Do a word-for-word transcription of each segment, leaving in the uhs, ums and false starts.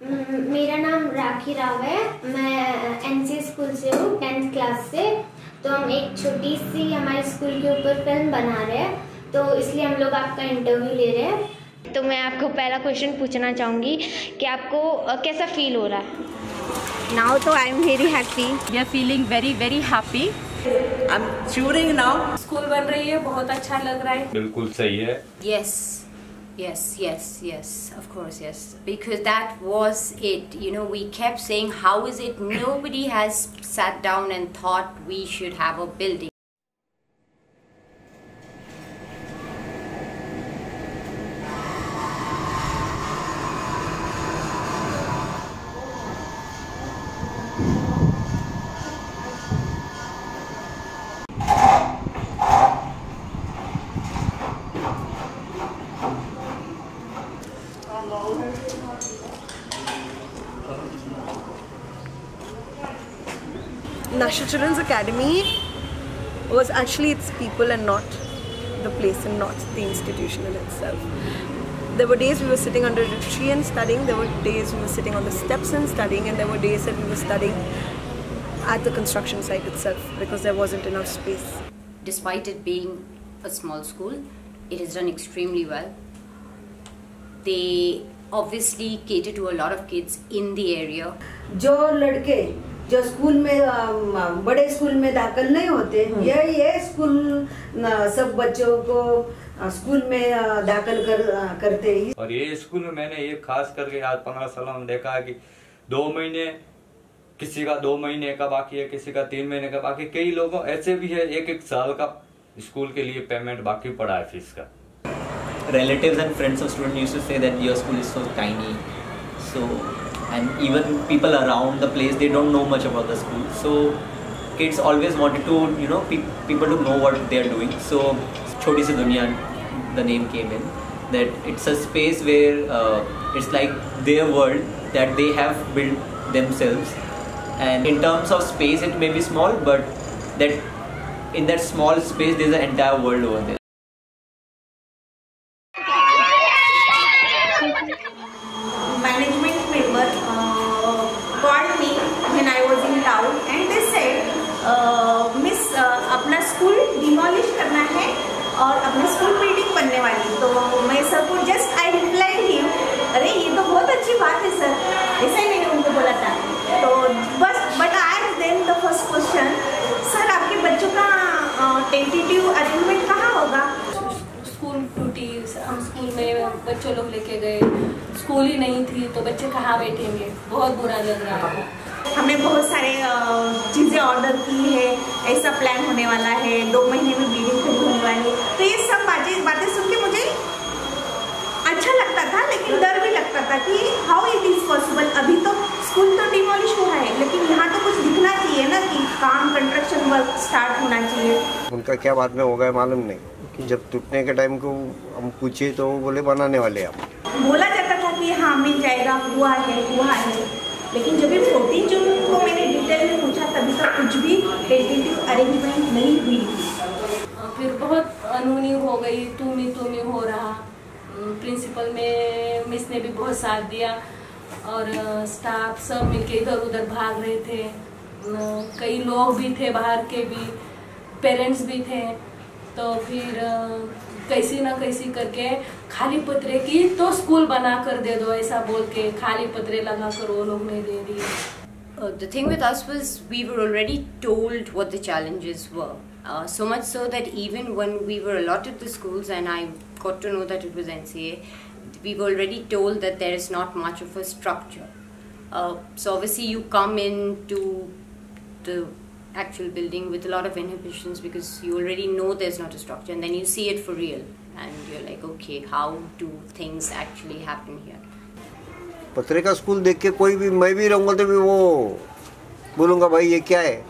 मेरा नाम राखी राव है। मैं एनसी स्कूल से हूँ, टेंथ क्लास से। तो हम एक छोटी सी हमारे स्कूल के ऊपर फिल्म बना रहे हैं, तो इसलिए हम लोग आपका इंटरव्यू ले रहे हैं। तो मैं आपको पहला क्वेश्चन पूछना चाहूँगी कि आपको कैसा फील हो रहा है? Now तो I am very happy. We are feeling very very happy. I'm shooting now. School बन रही है, बहुत अच्छा लग रहा है। बिल्कुल सही है। Yes. Yes, yes, yes, of course, yes. Because that was it. You know, we kept saying, how is it nobody has sat down and thought we should have a building? National Children's Academy was actually its people and not the place and not the institution in itself. There were days we were sitting under a tree and studying, there were days we were sitting on the steps and studying, and there were days that we were studying at the construction site itself because there wasn't enough space. Despite it being a small school, it has done extremely well. They obviously cater to a lot of kids in the area. जो लड़के जो school में बड़े school में दाखिल नहीं होते, ये ये स्कूल सब बच्चों को स्कूल में दाखिल कर करते हैं। और ये स्कूल में मैंने ये खास करके आज पंद्रह सालों में देखा है कि दो महीने किसी का दो महीने का बाकी है, किसी का तीन महीने का बाकी, कई लोगों ऐसे भी है एक एक साल का स्कूल के लिए पेमेंट बाकी पड़ा है फीस का। Relatives and friends of students used to say that your school is so tiny, so and even people around the place, they don't know much about the school, so kids always wanted to, you know, pe people to know what they are doing. So Choti Si Duniya, the name came in, that it's a space where uh, it's like their world that they have built themselves, and in terms of space it may be small, but that in that small space there's an entire world over there. Management member uh, called me when I was in town and they said, uh, Miss, uh, अपना school demolish करना है और अपना school building बनने वाली। तो मैं sir को जस्ट आई रिप्लाइड हिम, अरे ये तो बहुत अच्छी बात है सर, ऐसा ही मैंने उनको बोला था। तो बस but I then the first question, sir आपके बच्चों का टेंटेटिव अरेंजमेंट कहाँ होगा? स्कूल टूटी, हम स्कूल में बच्चों लोग लेके गए, स्कूल ही नहीं थी तो बच्चे कहाँ बैठेंगे, बहुत बुरा लग रहा है। हमने बहुत सारे चीज़ें ऑर्डर की है, ऐसा प्लान होने वाला है, दो महीने में बिल्डिंग खड़ी होने वाली है। तो ये सब बातें बातें सुन के मुझे अच्छा लगता था, लेकिन डर भी लगता था कि हाउ इट इज़ पॉसिबल। अभी तो स्कूल तो डिमोलिश हो रहा है, लेकिन यहाँ तो कुछ दिखना चाहिए ना कि काम कंस्ट्रक्शन वर्क स्टार्ट होना चाहिए। उनका क्या बाद में होगा मालूम नहीं, जब टूटने के टाइम को हम पूछे तो वो बोले बनाने वाले आप। बोला जाता था कि हाँ मिल जाएगा, हुआ है हुआ है, लेकिन जब भी फोर्टीन जून को मैंने डिटेल में पूछा तभी तक कुछ भी टेंटेटिव अरेंजमेंट नहीं हुई। फिर बहुत अनहोनी हो गई, तुमी तुमी हो रहा। प्रिंसिपल में मिस ने भी बहुत साथ दिया और स्टाफ सब मिलके इधर उधर भाग रहे थे। कई लोग भी थे, बाहर के भी, पेरेंट्स भी थे। तो फिर कैसी ना कैसी करके खाली पत्रे की तो स्कूल बना कर दे दो, ऐसा बोल के खाली पत्रे लगा कर वो लोग नहीं दे दिए। Uh, the thing with us was we were already told what the challenges were. Uh, so much so that even when we were allotted the schools and I got to know that it was N C A, we were already told that there is not much of a structure. Uh, so obviously you come into the actual building with a lot of inhibitions because you already know there's not a structure, and then you see it for real and you're like, okay, how do things actually happen here? पत्रे का school देख के कोई भी, मैं भी रहूँगा तो भी वो बोलूँगा भाई ये क्या है।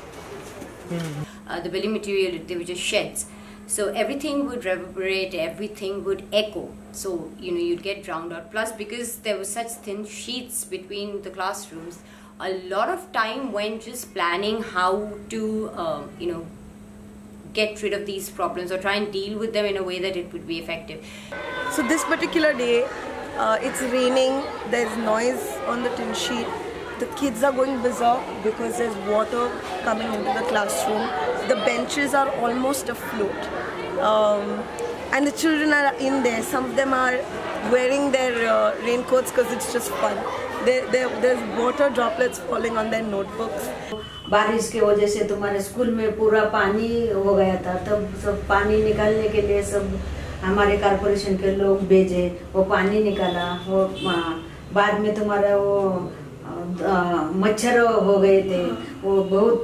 Uh, the building material, they were just sheds, so everything would reverberate, everything would echo, so you know you'd get drowned out. Plus, because there were such thin sheets between the classrooms, a lot of time went just planning how to uh, you know get rid of these problems or try and deal with them in a way that it would be effective. So this particular day, uh, it's raining, there's noise on the tin sheet. The kids are going berserk because there's water coming into the classroom. The benches are almost afloat. Um, and the children are in there. Some of them are wearing their uh, raincoats because it's just fun. There, there, there's water droplets falling on their notebooks. बारिश की वजह से तुम्हारे school में पूरा पानी हो गया था, तब सब पानी निकालने के लिए सब हमारे कॉर्पोरेशन के लोग भेजे, वो पानी निकाला। वो बाद में तुम्हारा वो मच्छर हो गए थे, वो बहुत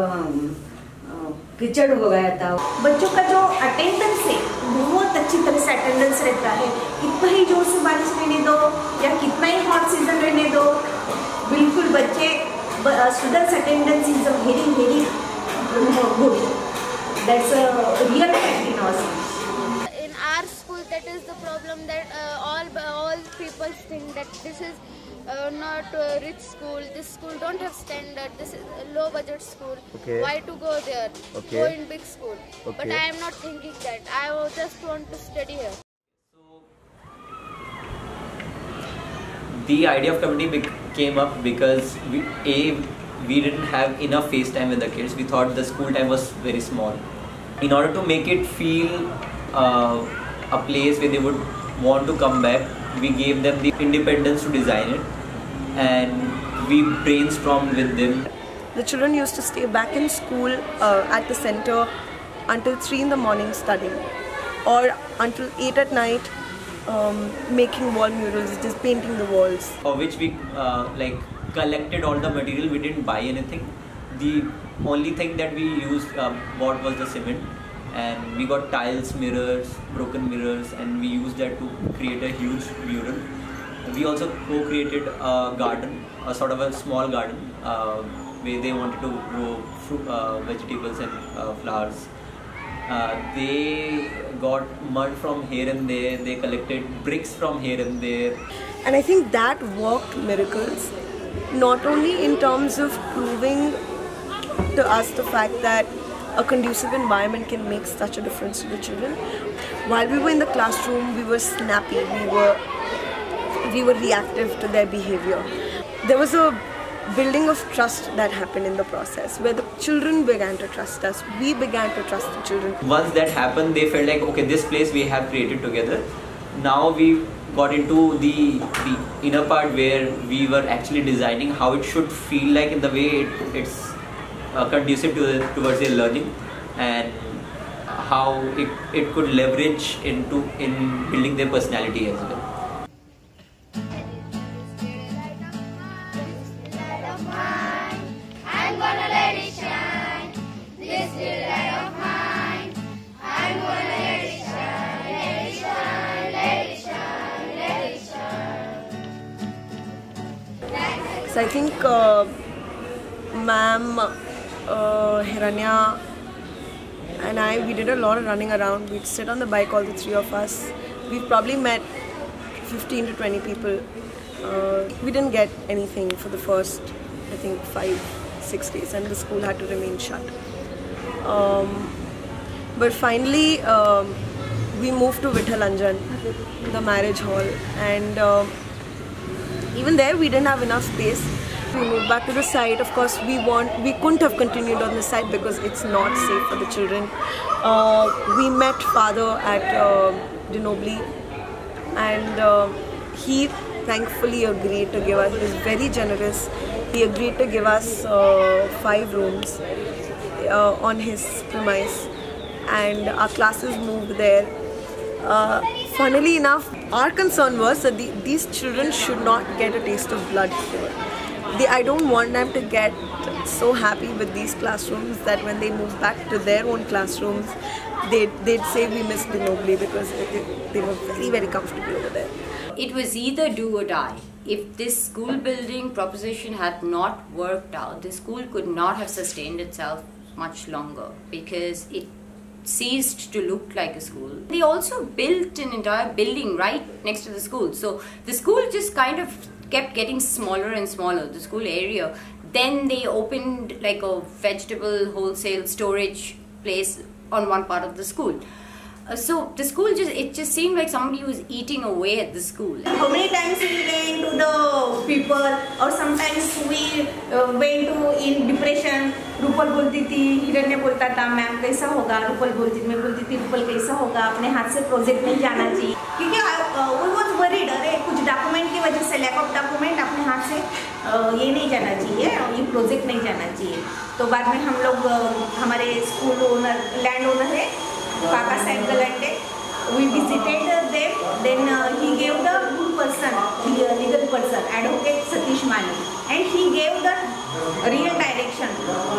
कीचड़ हो गया था। बच्चों का जो अटेंडेंस है बहुत अच्छी तरह से अटेंडेंस रहता है। कितना ही जोर से बारिश रहने दो या कितना ही हॉट सीजन रहने दो, बिल्कुल बच्चे students attendance is a very very good. That's a real fact in our school. In our school, that is the problem, that uh, all all people think that this is uh, not a rich school. This school don't have standard. This is a low budget school. Okay. Why to go there? Okay. Go in big school. Okay. But I am not thinking that. I just want to study here. The idea of community came up because we, A, we didn't have enough face time with the kids. We thought the school time was very small. In order to make it feel uh, a place where they would want to come back, we gave them the independence to design it, and we brainstormed with them. The children used to stay back in school uh, at the center until three in the morning studying, or until eight at night. Um, making wall murals, just painting the walls. For which we uh, like collected all the material. We didn't buy anything. The only thing that we used uh, bought was the cement, and we got tiles, mirrors, broken mirrors, and we used that to create a huge mural. We also co-created a garden, a sort of a small garden uh, where they wanted to grow fruit, uh, vegetables and uh, flowers. Uh, they got mud from here and there, they collected bricks from here and there. And I think that worked miracles, not only in terms of proving to us the fact that a conducive environment can make such a difference to the children. While we were in the classroom, we were snappy, we were, we were reactive to their behavior. There was a building of trust that happened in the process, where the children began to trust us, we began to trust the children. Once that happened, they felt like, okay, this place we have created together. Now we got into the, the inner part where we were actually designing how it should feel like, in the way it, it's uh, conducive to the, towards their learning, and how it, it could leverage into in building their personality as well. So I think uh, ma'am, uh, Hiranya and I, we did a lot of running around. We'd sit on the bike, all the three of us. We've probably met fifteen to twenty people. Uh, we didn't get anything for the first, I think, five, six days, and the school had to remain shut. Um, but finally, um, we moved to Vithalanjan, the marriage hall, and um, even there we didn't have enough space. We moved back to the site. Of course, we want we couldn't have continued on the site because it's not safe for the children. Uh, we met father at uh, Dinobli, and uh, he thankfully agreed to give us. He was very generous. He agreed to give us uh, five rooms uh, on his premise, and our classes moved there. Uh, funnily enough, our concern was that the, these children should not get a taste of blood here. They, I don't want them to get so happy with these classrooms that when they move back to their own classrooms, they'd, they'd say we missed Dinobli, because they, they were very, very comfortable over there. It was either do or die. If this school building proposition had not worked out, the school could not have sustained itself much longer, because it ceased to look like a school. They also built an entire building right next to the school. So the school just kind of kept getting smaller and smaller, the school area. Then they opened like a vegetable wholesale storage place on one part of the school. Uh, so the school just, it just seemed like somebody was eating away at the school. How many times we went to the people, or sometimes we uh, went to in depression. Rupal बोलती थी, हिरण्य बोलता था ma'am कैसा होगा, रूपल बोलती थी, मैं बोलती थी रूपल कैसा होगा, अपने हाथ से प्रोजेक्ट नहीं जाना चाहिए, क्योंकि वो बहुत वरीड, अरे कुछ डॉक्यूमेंट की वजह से, लैक ऑफ डॉक्यूमेंट, अपने हाथ से ये नहीं जाना चाहिए, ये प्रोजेक्ट नहीं जाना चाहिए. तो बाद में हम लोग हमारे स्कूल ओनर, लैंड ओनर है काका साहब गलंडे, we visited them, then uh, he gave the good person, the legal person, advocate Satish Mani, and he gave the real direction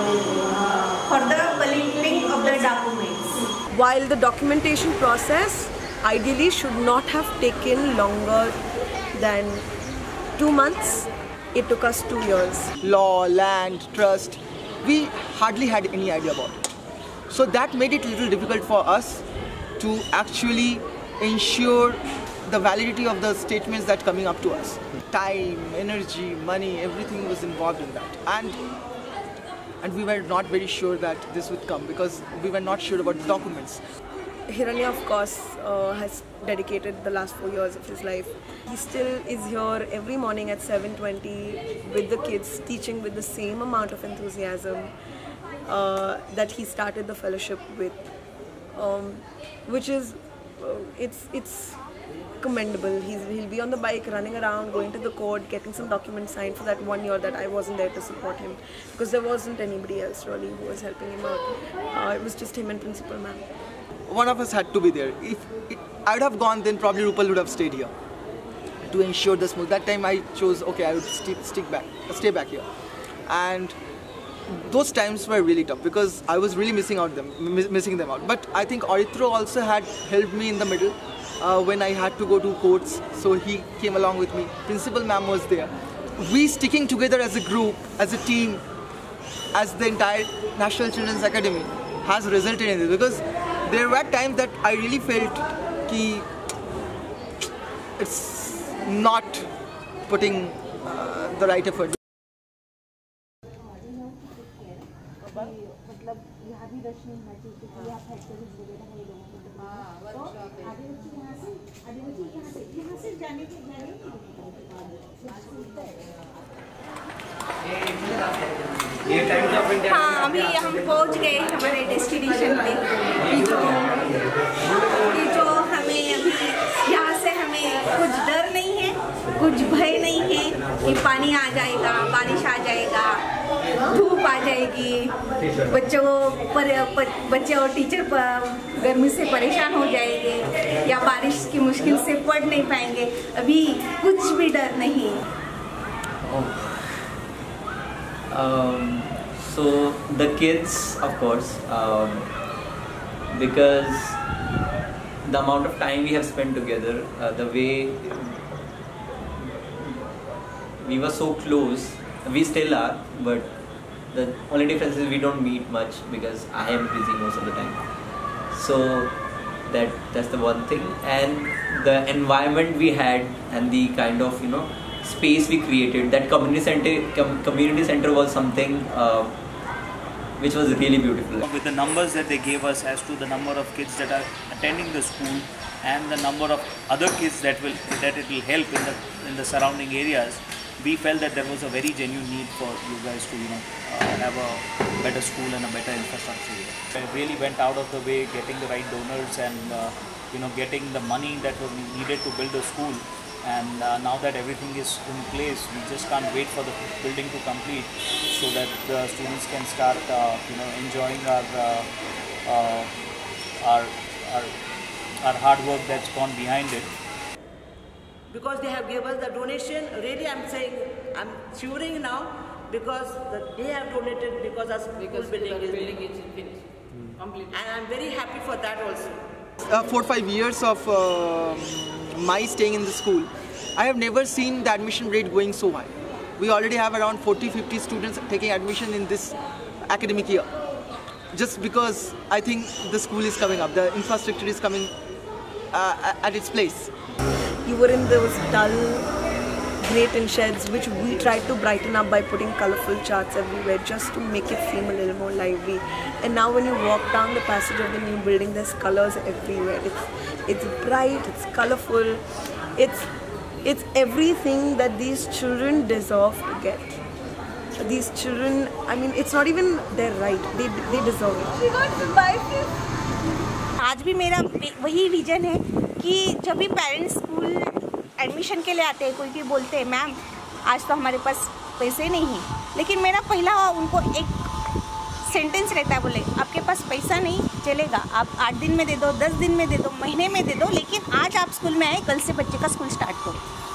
for the collecting of the documents. While the documentation process ideally should not have taken longer than two months, it took us two years. Law, land, trust, we hardly had any idea about it. So that made it a little difficult for us to actually ensure the validity of the statements that coming up to us. Time, energy, money, everything was involved in that. And and we were not very sure that this would come because we were not sure about the documents. Hiranya, of course, uh, has dedicated the last four years of his life. He still is here every morning at seven twenty with the kids, teaching with the same amount of enthusiasm uh, that he started the fellowship with. Um, which is, uh, it's it's commendable. He's, he'll be on the bike, running around, going to the court, getting some documents signed for that one year that I wasn't there to support him, because there wasn't anybody else really who was helping him out. Uh, it was just him and Principal Ma'am. One of us had to be there. If it, I would have gone, then probably Rupal would have stayed here to ensure the smooth. That time I chose, okay, I would stick, stick back, stay back here. And those times were really tough because I was really missing out them, miss, missing them out. But I think Aritro also had helped me in the middle uh, when I had to go to courts. So he came along with me. Principal Ma'am was there. We sticking together as a group, as a team, as the entire National Children's Academy has resulted in this, because there were times that I really felt that it's not putting uh, the right effort. हाँ, अभी हम पहुंच गए हमारे destination पे कि जो कि जो हमें अभी यहाँ से हमें कुछ डर नहीं है, कुछ भय नहीं है कि पानी आ जाएगा, बारिश आ जाएगा, धूप आ जाएगी, बच्चों पर बच्चे और टीचर पर गर्मी से परेशान हो जाएंगे या बारिश की मुश्किल से पढ़ नहीं पाएंगे. अभी कुछ भी डर नहीं. Um, so the kids, of course, um, because the amount of time we have spent together, uh, the way we were so close, we still are, but the only difference is we don't meet much because I am busy most of the time. So that that's the one thing, and the environment we had and the kind of, you know, space we created, that community center com community center was something uh, which was really beautiful. With the numbers that they gave us as to the number of kids that are attending the school and the number of other kids that will that it will help in the in the surrounding areas, we felt that there was a very genuine need for you guys to, you know, uh, have a better school and a better infrastructure here. I really went out of the way getting the right donors and uh, you know, getting the money that was needed to build a school. And uh, now that everything is in place, we just can't wait for the building to complete so that the students can start, uh, you know, enjoying our, uh, uh, our, our, our hard work that's gone behind it. Because they have given us the donation, really I'm saying, I'm cheering now because the, they have donated because our school because building, is, building is finished. Mm. And I'm very happy for that also. Uh, four or five years of uh, my staying in the school, I have never seen the admission rate going so high. We already have around forty to fifty students taking admission in this academic year. Just because I think the school is coming up, the infrastructure is coming uh, at its place. You were in those dull great in sheds, which we tried to brighten up by putting colorful charts everywhere just to make it seem a little more lively. And now when you walk down the passage of the new building, there's colors everywhere. It's it's bright, it's colorful, it's it's everything that these children deserve to get. These children, I mean, it's not even their right, they they deserve it. आज भी मेरा वही vision है कि जब भी parents school admission के लिए आते हैं, कोई भी बोलते हैं मैम आज तो हमारे पास पैसे नहीं हैं, लेकिन मेरा पहला उनको एक सेंटेंस रहता है, बोले आपके पास पैसा नहीं चलेगा, आप आठ दिन में दे दो, दस दिन में दे दो, महीने में दे दो, लेकिन आज आप स्कूल में आए, कल से बच्चे का स्कूल स्टार्ट करो।